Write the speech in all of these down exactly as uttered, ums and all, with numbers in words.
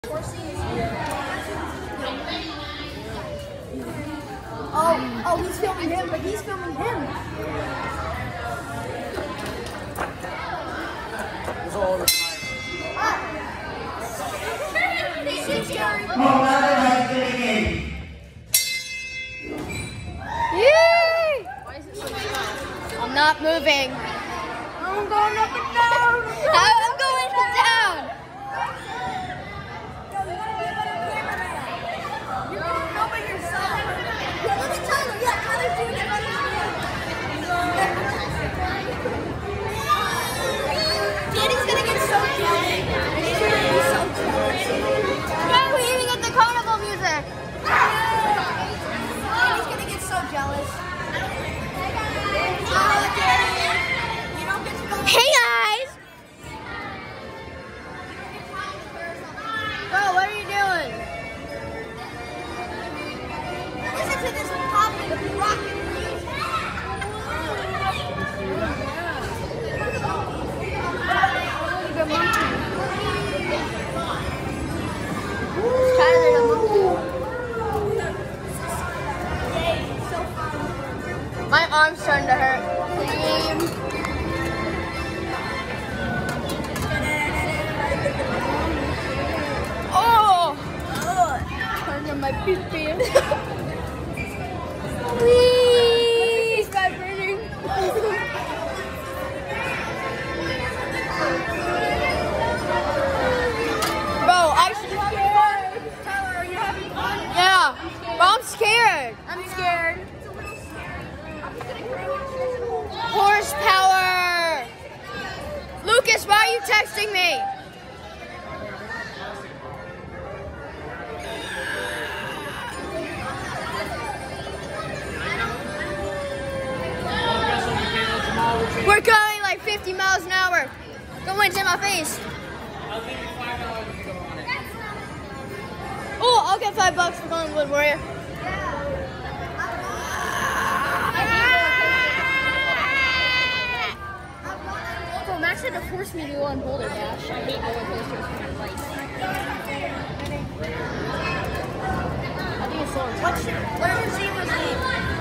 Oh, oh, he's filming him, but he's filming him. It's all over. Yay! Why is it so slow? I'm not moving. I'm going up and down. I'm going up and down. You're going to film it yourself. Yeah, look at Tyler. Yeah, Tyler's doing it right now. Danny's going to get so jealous. He's going to be so jealous. No, we're eating at the carnival music. Danny's going to get so jealous. Oh, Danny. You don't get to go. Hey, guys. Bro, what are you doing? Listen to this popping, rocking music. The monkey. It's Tyler the monkey. My arm's starting to hurt. Oh! Turn on my pee-pee. Whee! He's vibrating. Bro, I should have fun. Tyler, are you having fun? Yeah. Bro, I'm scared. I'm scared. Horsepower! Lucas, why are you texting me? We're going like fifty miles an hour. Don't wait in my face. I'll give you five dollars if you go on it. Oh, I'll get five bucks for going Wood Warrior. So Max had to force me to go on Boulder Dash. I hate roller coasters for my life. I think it's Lawrence. What's your, what's your zebra's name?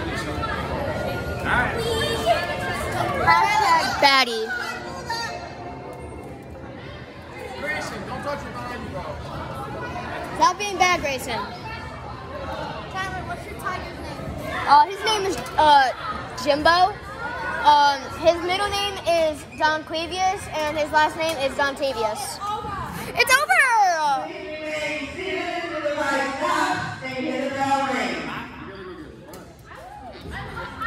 Alright. Hashtag baddie. Grayson, don't touch your behind you, bro. Stop being bad, Grayson. Tyler, what's your tiger's name? Uh, his name is uh, Jimbo. Um, his middle name is Don Quavius, and his last name is Don Tavius. It's over! Really, really good.